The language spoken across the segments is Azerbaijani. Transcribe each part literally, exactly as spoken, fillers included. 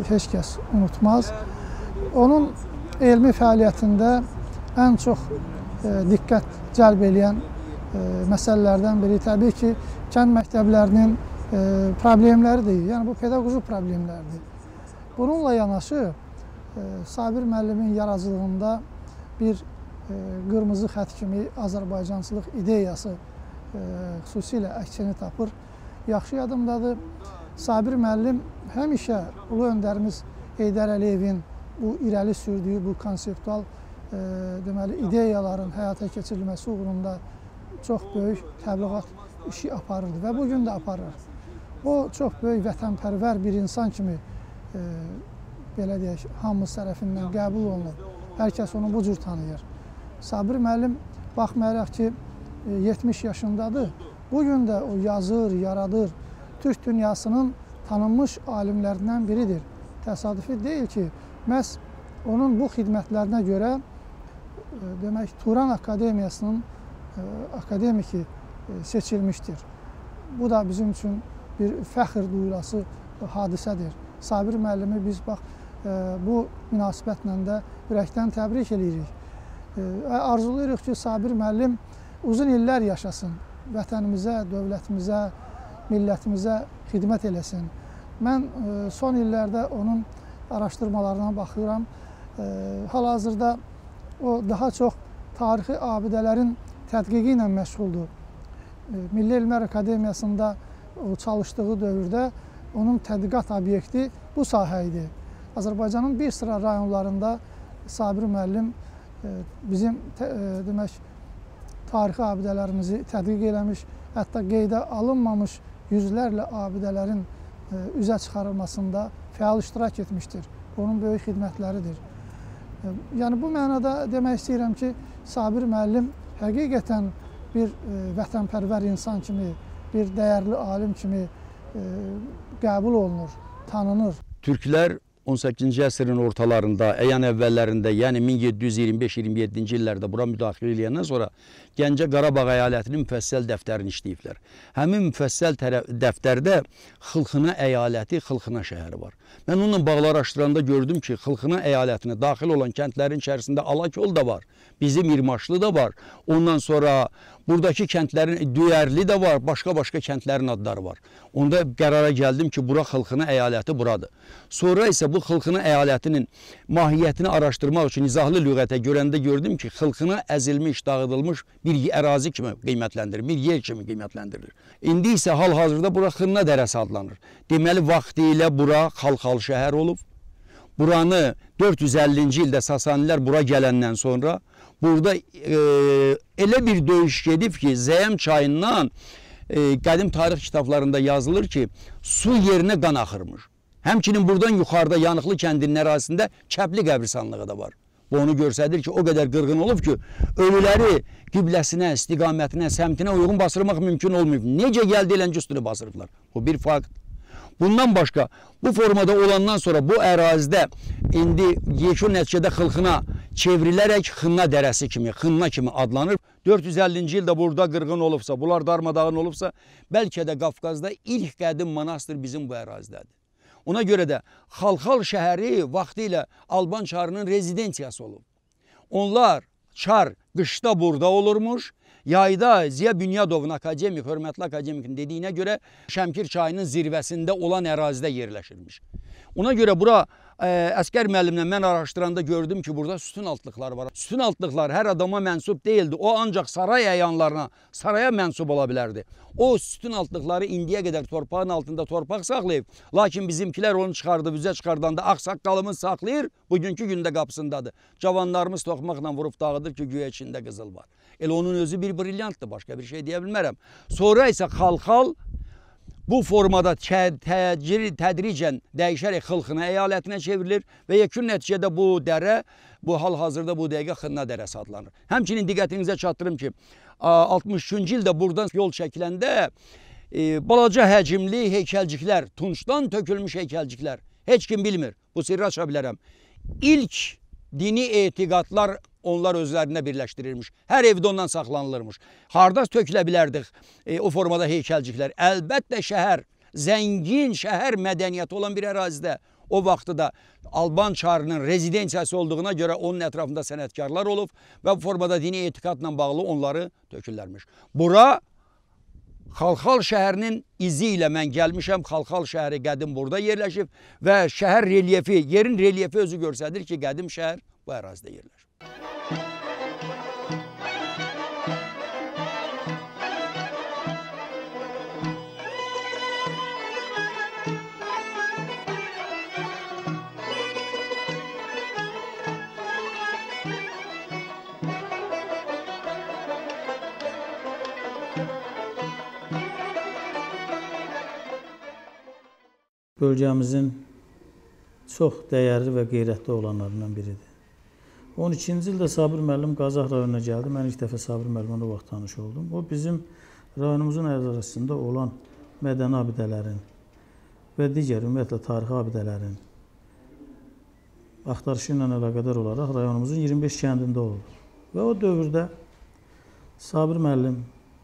heç kəs unutmaz. Onun elmi fəaliyyətində ən çox diqqət cəlb edən məsələlərdən biri təbii ki, kənd məktəblərinin problemləridir. Yəni, bu pedaqoji problemlərdir. Bununla yanaşı, Sabir müəllimin yaradıcılığında bir qırmızı xət kimi Azərbaycançılıq ideyası xüsusilə əksini tapır. Yaxşı yadımdadır, Sabir müəllim həmişə ulu öndərimiz Heydər Əliyevin bu irəli sürdüyü, bu konseptual deməli, ideyaların həyata keçirilməsi uğrunda çox böyük təbliğat işi aparırdı və bugün də aparır. O, çox böyük vətənpərvər bir insan kimi belə deyək, hamımız tərəfindən qəbul olunur. Hər kəs onu bu cür tanıyır. Sabir müəllim, baxmayaraq ki, yetmiş yaşındadır, bugün də o yazır, yaradır. Türk dünyasının tanınmış alimlərindən biridir. Təsadüfi deyil ki, məhz onun bu xidmətlərinə görə demək, Turan Akademiyasının akademiki seçilmişdir. Bu da bizim üçün bir fəxr duyulası hadisədir. Sabir müəllimi biz bax, bu münasibətlə də ürəkdən təbrik edirik. Arzulayırıq ki, Sabir müəllim uzun illər yaşasın, vətənimizə, dövlətimizə, millətimizə xidmət eləsin. Mən son illərdə onun araşdırmalarına baxıram. Hal-hazırda o daha çox tarixi abidələrin tədqiqi ilə məşğuldur. Milli Elmlər Akademiyasında o çalışdığı dövrdə onun tədqiqat obyekti bu sahə idi. Azərbaycanın bir sıra rayonlarında Sabir müəllim bizim demək, tarixi abidələrimizi tədqiq eləmiş, hətta qeydə alınmamış yüzlərlə abidələrin üzə çıxarılmasında fəal iştirak etmişdir. Onun böyük xidmətləridir. Yəni, bu mənada demək istəyirəm ki, Sabir müəllim həqiqətən bir vətənpərvər insan kimi, bir dəyərli alim kimi qəbul olunur, tanınır. Türklər on səkkizinci əsrin ortalarında, əyan əvvəllərində, yəni min yeddi yüz iyirmi beş iyirmi yeddinci illərdə bura müdaxilə edəndən sonra Gəncə Qarabağ əyalətinin müfəssəl dəftərini işləyiblər. Həmin müfəssəl dəftərdə Xılxına əyaləti, Xılxına şəhəri var. Mən onunla bağlı araşdıranda gördüm ki, Xılxına əyalətinə daxil olan kəndlərin içərisində Alakol da var, bizim İrmaşlı da var, ondan sonra buradakı kəndlərin Düyərli də var, başqa-başqa kəndlərin adları var. Onda qərara gəldim ki, bura Xılxına əyaləti buradır. Sonra isə bu Xılxına əyalətinin mahiyyətini araşdırmaq üçün izahlı lüğətə görəndə gördüm ki, Xılxına əzilmiş, dağıdılmış bir ərazi kimi qiymətləndirilir, bir yer kimi qiymətləndirilir. İndi isə hal-hazırda bura Xınna dərəsi adlanır. Deməli, vaxtı ilə bura xalqal şəhər olub. Buranı dörd yüz əllinci ildə Sasanilər bura gələndən sonra burada e, elə bir döyüş gedib ki, Zəyəm çayından e, qədim tarix kitablarında yazılır ki, su yerinə qan axırmış. Həmçinin buradan yuxarıda Yanıqlı kəndinin ərazisində Kəpli qəbristanlığı da var. Bu onu göstərir ki, o qədər qırğın olub ki, ölüləri qibləsinə, istiqamətinə, səmtinə uyğun basırmaq mümkün olmayıb. Necə gəldi eləncə üstünü basırıblar. Bu bir fakt. Bundan başqa, bu formada olandan sonra bu ərazidə indi yekun nəticədə Xılxına çevrilərək Xınna dərəsi kimi, Xınna kimi adlanır. dörd yüz əllinci ildə burada qırğın olubsa, bunlar darmadağın olubsa, bəlkə də Qafqazda ilk qədim manastır bizim bu ərazidədir. Ona görə də Xalxal şəhəri vaxtı ilə Alban çarının rezidensiyası olub. Onlar çar qışda burada olurmuş, yayda Ziya Bünyadovun akademik, hörmətli akademikin dediyinə görə Şəmkir çayının zirvəsində olan ərazidə yerləşirmiş. Ona görə bura ə, Əskər müəllimlə mən araşdıranda gördüm ki, burada sütun altlıqları var. Sütun altlıqlar hər adama mənsub deyildi. O ancaq saray əyanlarına, saraya mənsub ola bilərdi. O sütun altlıqları indiyə qədər torpağın altında torpaq saxlayıb. Lakin bizimkilər onu çıxardıb, üzə çıxardanda ağsaqqalımız saxlayır, bugünkü gündə qapısındadır. Cavanlarımız toxmaqla vurub dağıdır ki, güya içində qızıl var. Elə onun özü bir brilyantdır, başqa bir şey deyə bilmərəm. Sonra isə Xalxal bu formada tədricən, tədricən dəyişərək Xılxına əyalətinə çevrilir və yekun nəticədə bu dərə, bu hal-hazırda bu dəqiqə Xınna dərəsi adlanır. Həmçinin diqqətinizə çatdırım ki, altmış üçüncü ildə buradan yol çəkiləndə e, balaca həcimli heykəlciklər, tunçdan tökülmüş heykəlciklər, heç kim bilmir, bu sirri aça bilərəm. İlk dini etiqadlar onlar özlərində birləşdirilmiş. Hər evdə ondan saxlanılırmış. Harda tökülə bilərdik e, o formada heykəlciklər? Əlbəttə şəhər, zəngin şəhər mədəniyyəti olan bir ərazidə O vaxtda da Alban çarının rezidensiyası olduğuna görə onun ətrafında sənətkarlar olub və bu formada dini etiqadla bağlı onları tökürlərmiş. Bura Xalxal şəhərinin izi ilə mən gəlmişəm. Xalxal şəhəri qədim burada yerləşib və şəhər relyefi, yerin relyefi özü göstərir ki, qədim şəhər bu ərazidə yerləşib. Bölgəmizin çox dəyərli və qeyrətli olanlarından biridir. on ikinci ildə Sabir müəllim Qazax rayonuna gəldi. Mən ilk dəfə Sabir müəllimlə o vaxt tanış oldum. O bizim rayonumuzun ərazisində olan mədəni abidələrin və digər ümumiyyətlə tarixi abidələrin axtarışı ilə əlaqədar olaraq rayonumuzun iyirmi beş kəndində oldu. Və o dövrdə Sabir müəllim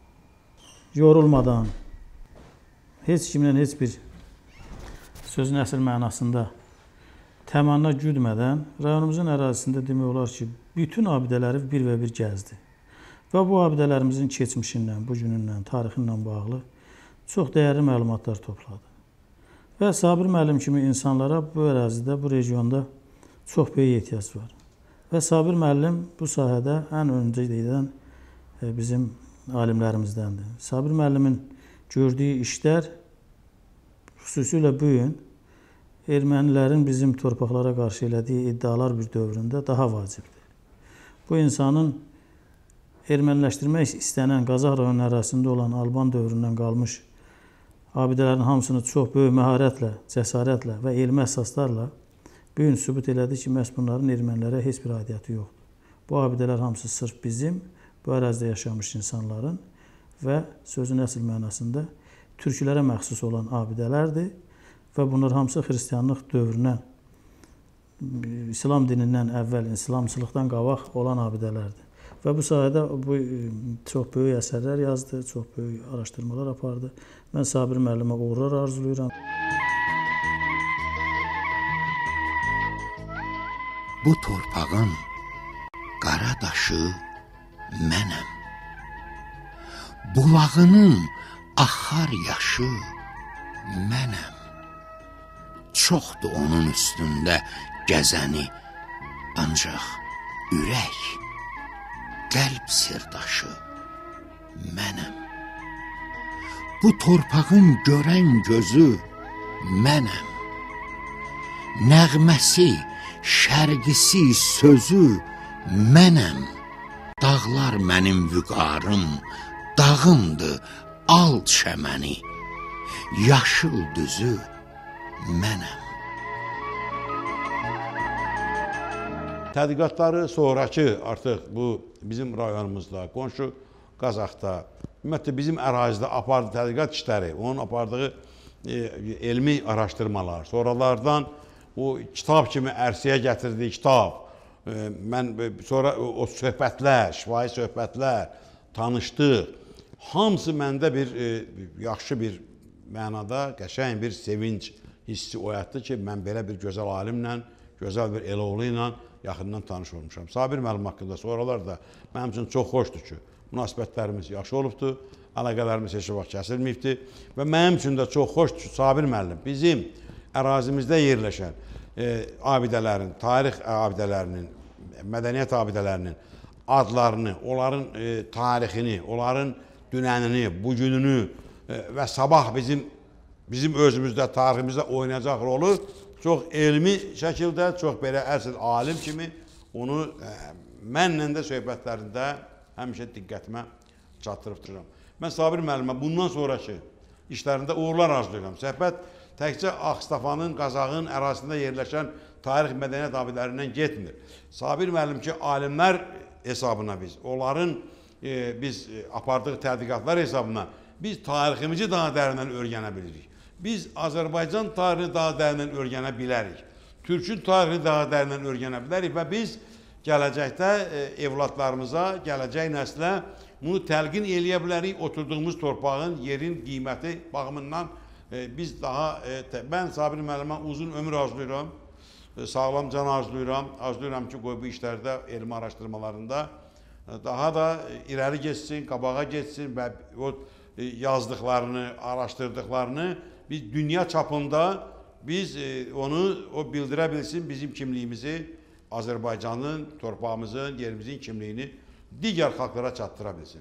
yorulmadan, heç kimlə heç bir sözün əsl mənasında təmanna güdmədən rayonumuzun ərazisində demək olar ki, bütün abidələri bir və bir gəzdi. Və bu abidələrimizin keçmişindən, bugünündən, tarixindən bağlı çox dəyərli məlumatlar topladı. Və Sabir müəllim kimi insanlara bu ərazidə, bu regionda çox böyük ehtiyac var. Və Sabir müəllim bu sahədə ən öncə gedən bizim alimlərimizdəndir. Sabir müəllimin gördüyü işlər xüsusilə bu gün ermənilərin bizim torpaqlara qarşı elədiyi iddialar bir dövründə daha vacibdir. Bu insanın erməniləşdirmək istənən Qazax rayonu ərazisində olan Alban dövründən qalmış abidələrin hamısını çox böyük məharətlə, cəsarətlə və elmi əsaslarla bu gün sübut elədi ki, məhz bunların ermənilərə heç bir aidiyyəti yoxdur. Bu abidələr hamısı sırf bizim, bu ərazidə yaşamış insanların və sözün əsl mənasında türklərə məxsus olan abidələrdir və bunlar hamısı xristianlıq dövründən, İslam dinindən əvvəl, İslamçılıqdan qabaq olan abidələrdir. Və bu sahədə bu çox böyük əsərlər yazdı, çox böyük araşdırmalar apardı. Mən Sabir müəllimə uğurlar arzulayıram. Bu torpağın qara daşı mənəm. Bulağının axar yaşı mənəm. Çoxdur onun üstündə gəzəni, ancaq ürək, qəlb sirdaşı mənəm. Bu torpağın görən gözü mənəm. Nəğməsi, şərqisi, sözü mənəm. Dağlar mənim vüqarım, dağımdır, al çəməni, yaşıl düzü mənəm. Tədqiqatları sonraki artıq bu bizim rayonumuzda, qonşu Qazaxda, ümumiyyətlə bizim ərazidə apardığı tədqiqat işləri, onun apardığı e, elmi araşdırmalar, sonralardan o kitab kimi ərsəyə gətirdiyi kitab, e, mən sonra o, o söhbətlər, şifahi söhbətlər, tanışdıq, hamısı məndə bir e, yaxşı bir mənada, qəşəng bir sevinç hissi oyatdı ki, mən belə bir gözəl alimlə, gözəl bir eloğlu ilə yaxından tanış olmuşam. Sabir müəllim haqqında sonralar da mənim üçün çox xoşdur ki, münasibətlərimiz yaxşı olubdur, əlaqələrimiz heç vaxt kəsilməyibdir və mənim üçün də çox xoşdur ki, Sabir müəllim bizim ərazimizdə yerləşən e, abidələrin, tarix abidələrinin, mədəniyyət abidələrinin adlarını, onların e, tarixini, onların dünənini, bugününü e, və sabah bizim bizim özümüzdə, tariximizdə oynayacaq rolu çox elmi şəkildə, çox belə əsl alim kimi onu e, mənlə də söhbətlərində həmişə diqqətimə çatdırıb dururam. Mən Sabir müəllimə bundan sonraki işlərində uğurlar arzulayıram. Söhbət təkcə Ağstafanın, Qazaxın ərazisində yerləşən tarix mədəniyyət abidələrindən getmir. Sabir müəllim ki, alimlər hesabına biz, onların e, biz apardığı tədqiqatlar hesabına biz tariximizi daha dərindən öyrənə bilirik. Biz Azərbaycan tarixini daha dərindən öyrənə bilərik. Türkün tarixini daha dərindən öyrənə bilərik və biz gələcəkdə evladlarımıza, gələcək nəslə bunu təlqin eləyə bilərik. Oturduğumuz torpağın, yerin qiyməti baxımından e, biz daha, e, mən Sabir müəllimə uzun ömür arzulayıram, e, sağlam can arzulayıram, arzulayıram ki, qoy bu işlərdə, elmi araşdırmalarında e, daha da irəli geçsin, qabağa geçsin və o e, yazdıqlarını, araşdırdıqlarını biz dünya çapında biz e, onu o bildirə bilsin, bizim kimliyimizi, Azərbaycanın, torpağımızın, yerimizin kimliyini digər xalqlara çatdıra bilsin.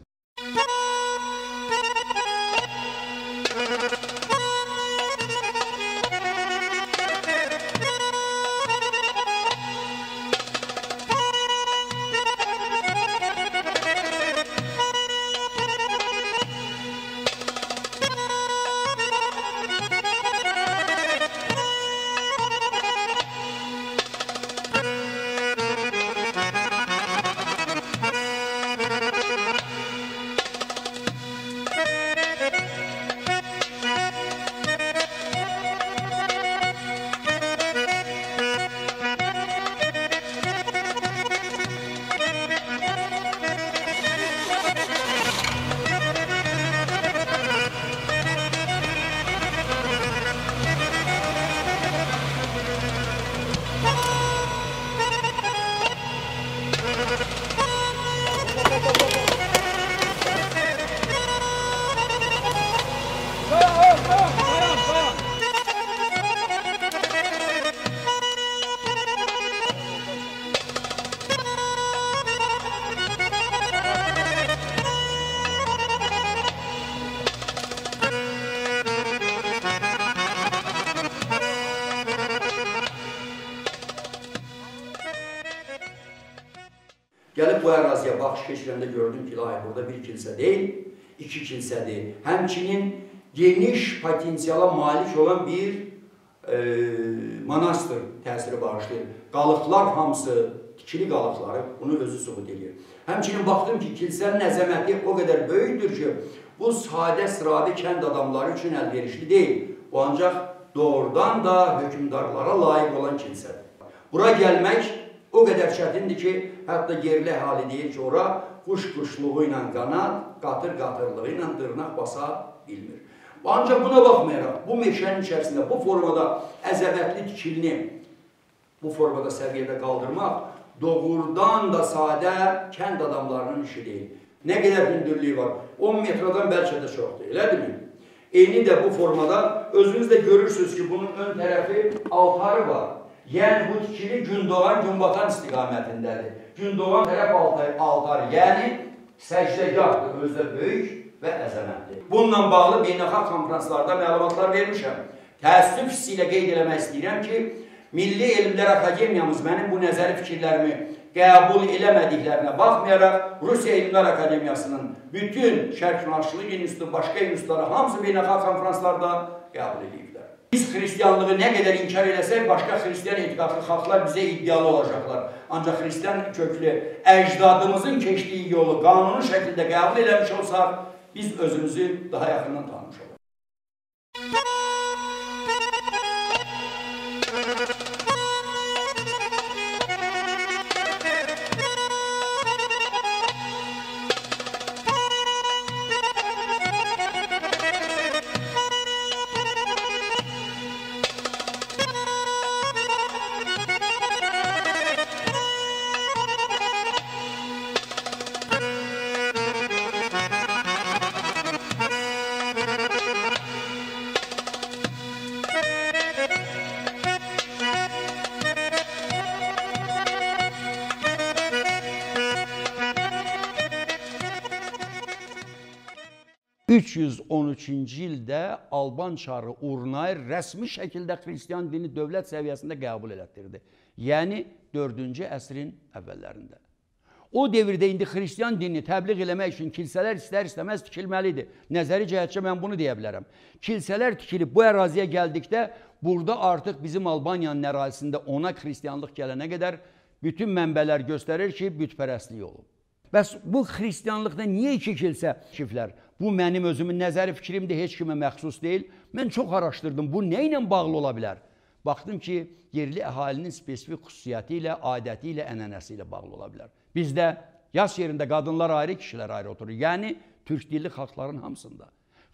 Gəlib bu əraziyə baxış keçirəndə gördüm ki, lahi, burada bir kilsə deyil, iki kilsədir. Həmçinin geniş potensiala malik olan bir e, manastır təsiri bağışlayır. Qalıqlar hamısı, tikili qalıqları bunu özü sübut edir. Həmçinin baxdım ki, kilsənin əzəməti o qədər böyükdür ki, bu sadə sıravi kənd adamları üçün əlverişli deyil. O ancaq doğrudan da hökümdarlara layiq olan kilsədir. Bura gəlmək o qədər çətindir ki, hətta yerli əhali deyir ki, ora quş-quşluğu ilə qanat, qatır-qatırlığı ilə dırnaq basa bilmir. Ancaq buna baxmayaraq, bu meşənin içərisində, bu formada əzəmətli tikilini bu formada səviyyədə qaldırmaq doğrudan da sadə kənd adamlarının işi deyil. Nə qədər hündürlüyü var? on metradan bəlkə də çoxdur, elədirmi? Eyni də bu formada özünüz də görürsünüz ki, bunun ön tərəfi altarı var. Yəni bu tikili gündoğan, günbatan istiqamətindədir. Gündoğan tərəf altarı, yəni səcdəgahdır, özdə böyük və əzəmətli. Bununla bağlı beynəlxalq konferanslarda məlumatlar vermişəm. Təəssüf hissi ilə qeyd eləmək istəyirəm ki, Milli Elmlər Akademiyamız mənim bu nəzəri fikirlərimi qəbul eləmədiklərinə baxmayaraq, Rusiya Elmlər Akademiyasının bütün şərqşünaslıq institutu, başqa institutları hamısı beynəlxalq konferanslarda qəbul ediblər. Biz xristiyanlığı nə qədər inkar eləsək, başqa xristiyan etiqadlı xalqlar bizə iddialı olacaqlar. Ancaq xristiyan köklü əcdadımızın keçdiyi yolu qanuni şəkildə qəbul eləmiş olsaq, biz özümüzü daha yaxından tanımış oluruz. üç yüz on üçüncü ildə Alban çarı Urnay rəsmi şəkildə xristiyan dini dövlət səviyyəsində qəbul elətdirdi. Yəni dördüncü əsrin əvvəllərində. O devirdə indi xristiyan dinini təbliğ eləmək üçün kilsələr istər-istəməz tikilməlidir. Nəzəri cəhətcə mən bunu deyə bilərəm. Kilsələr tikilib bu əraziyə gəldikdə, burada artıq bizim Albaniyanın ərazisində ona xristiyanlıq gələnə qədər bütün mənbələr göstərir ki, bütpərəstlik olub. Bəs bu xristiyanlıqda niyə iki kilsə tikiblər? Bu mənim özümün nəzəri fikrimdir, heç kimə məxsus deyil. Mən çox araşdırdım, bu nə ilə bağlı ola bilər? Baxdım ki, yerli əhalinin spesifik xüsusiyyəti ilə, adəti ilə, ənənəsi ilə bağlı ola bilər. Bizdə yas yerində qadınlar ayrı, kişilər ayrı oturur. Yəni, türk dilli xalqların hamısında.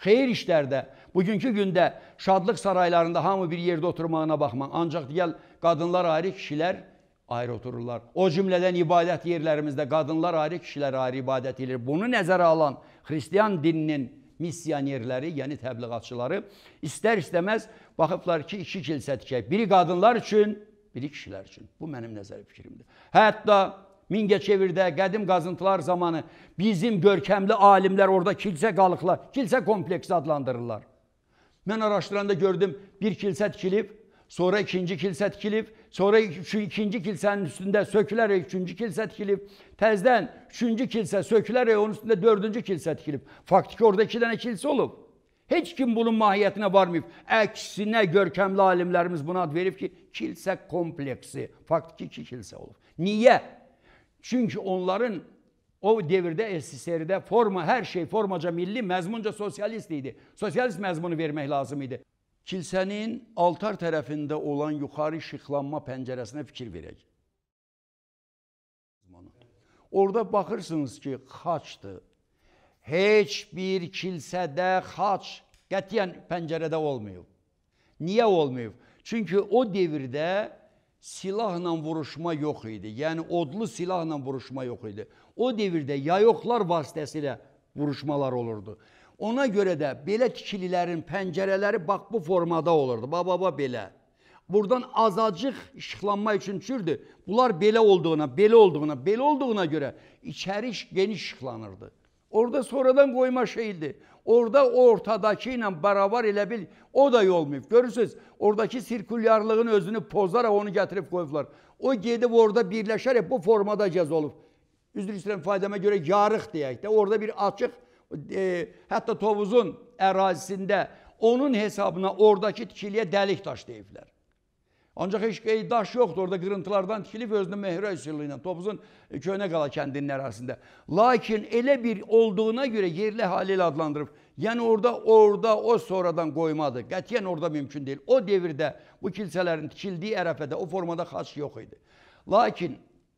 Xeyir işlərdə, bugünkü gündə şadlıq saraylarında hamı bir yerdə oturmağına baxma. Ancaq deyəl, qadınlar ayrı, kişilər ayrı otururlar. O cümlədən ibadət yerlərimizdə qadınlar ayrı, kişilər ayrı ibadət edir. Bunu nəzərə alan Xristiyan dininin missionerləri, yəni təbliğatçıları istər-istəməz baxıblar ki, iki kilsə tikək. Biri qadınlar üçün, biri kişilər üçün. Bu mənim nəzəri fikrimdir. Hətta Mingəçevirdə qədim qazıntılar zamanı bizim görkəmli alimlər orada kilsə qalıqlar, kilsə kompleksi adlandırırlar. Mən araşdıranda gördüm, bir kilsə tikilib, sonra ikinci kilsə tikilib, sonra şu ikinci kilsənin üstündə sökülərək üçüncü kilsə tikilib, təzdən üçüncü kilsə sökülərək onun üstündə dördüncü kilsə tikilib. Faktiki orada iki dənə kilsə olub. Heç kim bunun mahiyyətinə varmayıb. Əksinə görkəmli alimlərimiz buna ad verib ki, kilsə kompleksi. Faktiki iki kilsə olub. Niyə? Çünki onların o devirdə S S R-də forma, hər şey formaca milli, məzmunca sosialist idi. Sosialist məzmunu vermək lazım idi. Kilsənin altar tərəfində olan yuxarı işıqlanma pəncərəsinə fikir verək. Orada baxırsınız ki, xaçdır. Heç bir kilsədə xaç qətiyyən pəncərədə olmayıb. Niyə olmayıb? Çünki o devirdə silahla vuruşma yox idi. Yəni, odlu silahla vuruşma yox idi. O devirdə yayoqlar vasitəsilə vuruşmalar olurdu. Ona görə də belə tikililərin pəncərələri bax bu formada olurdu. Baba-baba belə. Buradan azacıq işıqlanma üçün çürdü. Bunlar belə olduğuna, belə olduğuna, belə olduğuna görə içəri geniş işıqlanırdı. Orada sonradan qoyma şeydi. Orada ortadakı ilə bərabər elə bil, o da olmayıb. Görürsünüz, oradakı sirkulyarlığın özünü pozaraq onu gətirib qoyublar. O gedib orada birləşərək bu formada cəz olub. Üzr istəyirəm, faydama görə yarıq deyək də, orada bir açıq, e, hətta tovuzun ərazisində onun hesabına oradakı tikiliyə dəlik daş deyiblər. Ancaq heç daş yoxdur, orada qırıntılardan tikilib özünü Mehrə üsullu ilə, Tovuzun Köhnə Qala kəndinin ərazisində. Lakin elə bir olduğuna görə yerli halilə adlandırıb. Yəni orada, orada o sonradan qoymadı. Qətiyyən orada mümkün deyil. O devirdə bu kilsələrin tikildiyi ərəfədə o formada xaç yox idi. Lakin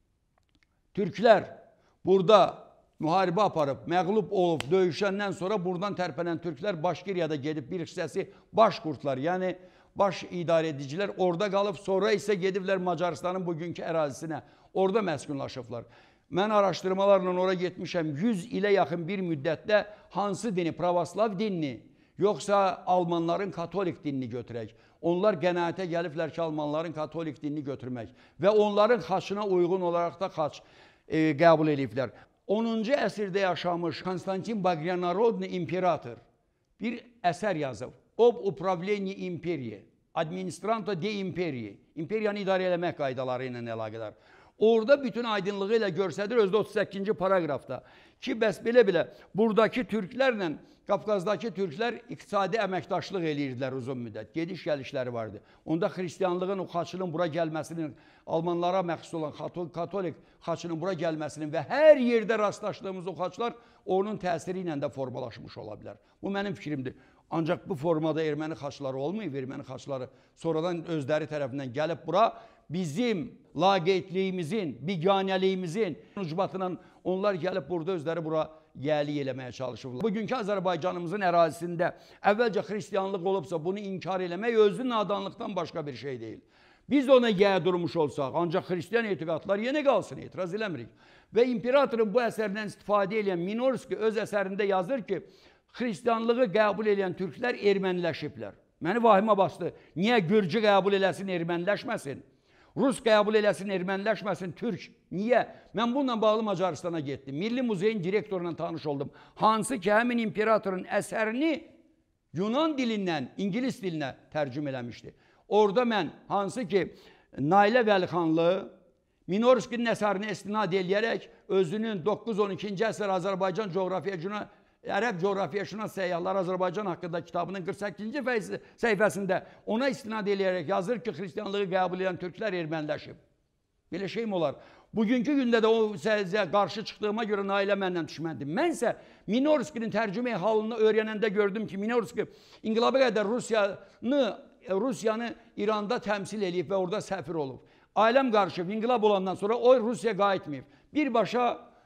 türklər burada müharibə aparıb, məğlub olub, döyüşəndən sonra buradan tərpənən türklər Başkiriyada gedib bir hissəsi başqurtlar, yəni baş idarə edicilər orada qalıb, sonra isə gediblər Macarıstanın bugünkü ərazisinə. Orada məskunlaşıblar. Mən araşdırmalarla oraya getmişəm. yüz ilə yaxın bir müddətdə hansı dini, pravoslav dinini, yoxsa Almanların katolik dinini götürək. Onlar qənaətə gəliblər ki, Almanların katolik dinini götürmək və onların xaçına uyğun olaraq da xaç e, qəbul ediblər. onuncu əsrdə yaşamış Konstantin Bagrianarodni imperator bir əsər yazıb. Ob upravleniyi imperiya, administranto de imperiya, imperiyanı idarə eləmək qaydaları ilə əlaqədar. Orada bütün aydınlığı ilə göstərir özdə otuz səkkizinci paragrafda ki, bəs belə-belə buradakı türklərlə Qafqazdakı türklər iqtisadi əməkdaşlıq eləyirdilər uzun müddət. Gediş gəlişləri vardı. Onda xristianlığın o xaçının bura gəlməsinin, Almanlara məxsus olan katolik xaçının bura gəlməsinin və hər yerdə rastlaşdığımız o xaçlar onun təsiri ilə də formalaşmış ola bilər. Bu mənim fikrimdir. Ancaq bu formada erməni xaçları olmayıb, erməni xaçları sonradan özləri tərəfindən gəlib bura bizim laqeydliyimizin, biganəliyimizin ucbatından onlar gəlib burada özləri bura gəli eləməyə çalışırlar. Bugünkü Azərbaycanımızın ərazisində əvvəlcə xristianlıq olubsa bunu inkar eləmək özü nadanlıqdan başqa bir şey deyil. Biz ona gəyə durmuş olsaq, ancaq xristian etiqadlar yenə qalsın, etiraz eləmirik. Və imperatorun bu əsərdən istifadə edən Minorski öz əsərində yazır ki, xristianlığı qəbul edən türklər erməniləşiblər. Məni vahimə bastı. Niyə Gürcü qəbul eləsin, erməniləşməsin? Rus qəbul eləsin, erməniləşməsin, türk. Niyə? Mən bununla bağlı Macaristana getdim. Milli Muzeyin direktoruyla tanış oldum. Hansı ki, həmin imperatorun əsərini Yunan dilindən İngilis dilinə tərcüm eləmişdi. Orada mən hansı ki, Nailə Vəlixanlı Minorskinin əsərini istinad eləyərək özünün doqquz on ikinci əsr Azərbaycan coğrafiyacına Ərəb coğrafiyyaşünas səyyahlar Azərbaycan haqqında kitabının qırx səkkizinci səhifəsində ona istinad eləyərək yazır ki, xristianlığı qəbul edən türklər erməniləşib. Belə şey mi olar? Bugünkü gündə də o səziyə qarşı çıxdığıma görə Nailə məndən düşməndir. Mən isə Minorskinin tərcümə halını öyrənəndə gördüm ki, Minorski inqilaba qədər Rusiyanı, Rusiyanı İranda təmsil edib və orada səfir olub. Ailəm qarışıb, inqilab olandan sonra o Rusiyaya qayıtmayıb. Birbaşa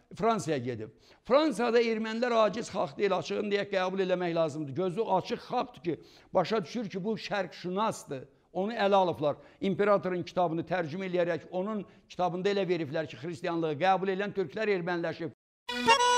Fransaya gedib. Fransada ermənilər aciz xalq deyil, açığın deyə qəbul eləmək lazımdır. Gözü açıq xalqdır ki, başa düşür ki, bu şərqşünasdır. Onu ələ alıblar. İmperatorun kitabını tərcümə eləyərək onun kitabında elə veriblər ki, xristianlığı qəbul edən türklər erməniləşib.